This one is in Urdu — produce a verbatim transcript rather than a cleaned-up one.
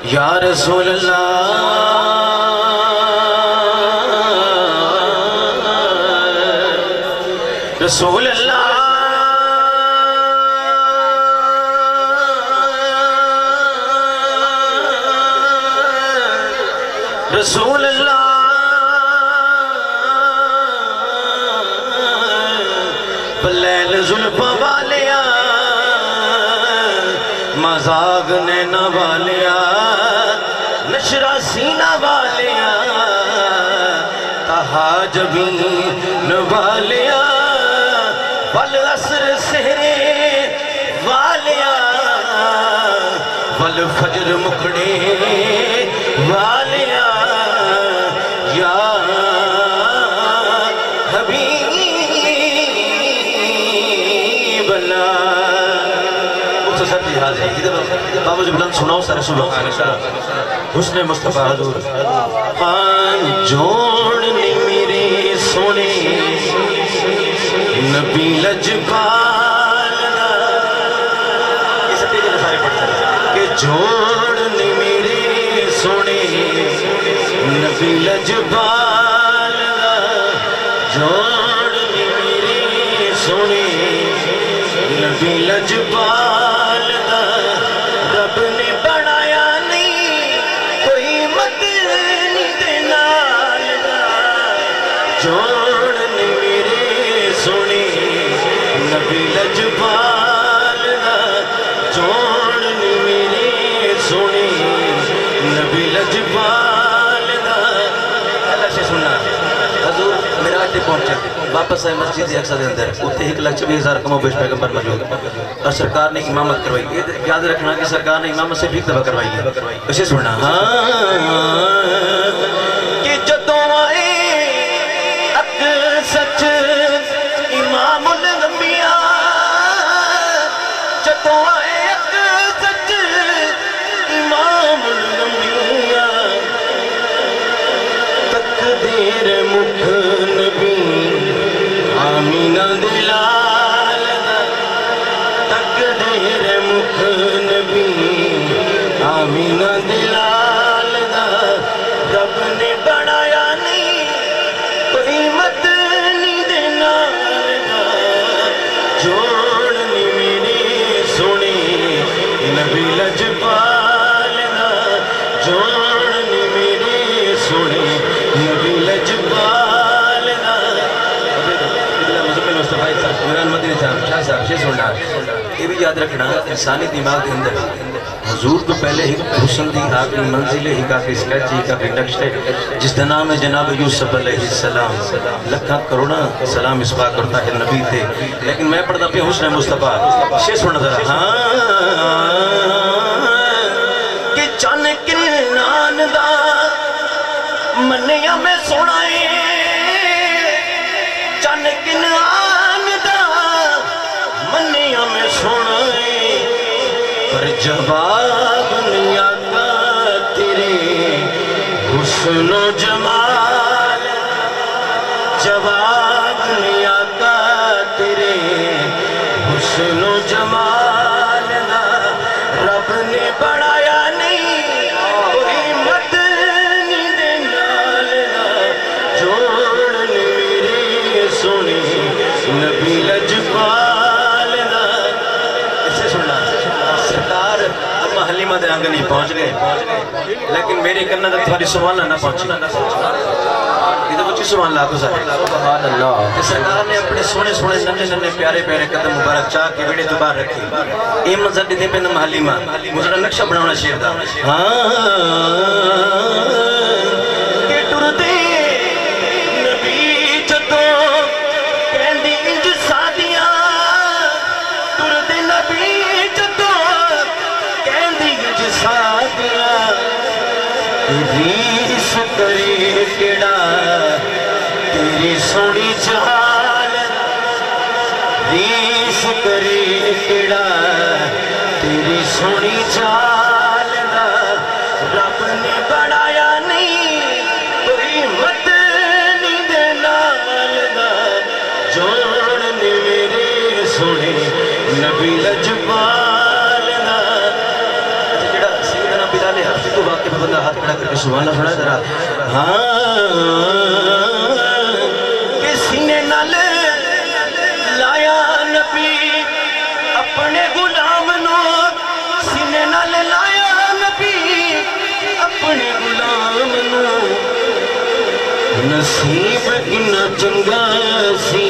یا رسول اللہ رسول اللہ رسول اللہ بلیل زلفہ والیا مزاغ نینا والیا نشرہ سینہ والیا تہا جبین والیا والعصر سہرے والیا والفجر مکڑے والیا یا حبیب اللہ مختصر جہاز ہے بابا جو بلند سناؤ سارے سبحان اللہ حسن مصطفیٰ حضور آن جوڑنے میرے سونے نبی لجپال یہ سب تیجے سارے پڑھتے ہیں کہ جوڑنے میرے سونے نبی لجپال جوڑنے میرے سونے نبی لجپال رب نے بنایا نہیں کوئی مت نہیں دینا جوڑنے میرے سونے نبی لجپال جوڑنے میرے سونے نبی لجپال اللہ سے سننا حضور میراج دے پہنچے واپس آئے مسجد اقصی دے اندر اتنے ایک لاکھ چوبیس ہزار کم و بیش پیغمبر موجود اور سرکار نے امامت کروائی یاد رکھنا کہ سرکار نے امامت سے بھی ایک دفعہ کروائی ہے اسے سننا کہ جدوں آئے حق سچ امام الانبیاء جدوں آئے حق سچ امام الانبیاء تقدیر مکھ نبی آمینہ دلال تقدیر مکھ نبی آمینہ دلال رب نے بڑھایا نہیں کوئی مت نہیں دینا جوڑنی میری سونے نبی لجپال جوڑنی میری سونے نبی لجپال میران مدینہ صاحب شاہ صاحب شاہ سننا یہ بھی یاد رکھنا انسانی دماغ کے اندر حضور تو پہلے ہی حسن دی آخری منزل ہی کافی سکیچ ہی کافی نقش ہے جس کا نام ہے جناب یوسف علیہ السلام لکھا کرونا سلام اس پاک کرتا ہے نبی تھے لیکن میں پڑھتا پہ حسن مصطفیٰ شیئر سننا ذرا کہ چن کنان دا منیا میں سنائے چن کنان دا منیا میں سنائے پر جواب نہیں آتا تیرے حسن و جمال جواب نہیں آتا تیرے حسن و جمال رب نے بڑھایا نہیں کوئی مت نہیں دینا جوڑنے میرے سونے نبی لجپال اسے سننا سرکار اما حلیمہ دے آنگن ہی پہنچ گئے لیکن میرے کرنا تک تھوڑی سبحان اللہ نہ پہنچی یہ تو کچھ سبحان اللہ کو سارے کہ سرکار نے اپنے سونے سونے ننے ننے پیارے پیارے قدم مبارک چاہ کے ویڑے دوبار رکھی اے منظر دیتے پہ نم حلیمہ مجھے نقشہ بناونا شیر دا کہ ٹر دے نبی جدوں کہندی انج سادیاں ٹر دے نبی جدوں کہندی انج سادیاں ریس کری کیڑا تیری سونی چال ریس کری کیڑا تیری سونی چال رب نے بڑھایا نہیں کوئی مت نہیں دینا جوڑنے میرے سونے نبی لجپال ہاتھ کھڑا کر کے سبحان اللہ پڑھا ذرا. ہاں کہ سینے نال لایا نبی اپنے غلام نو, سینے نال لایا نبی اپنے غلام نو, نصیب انہاں چنگا سی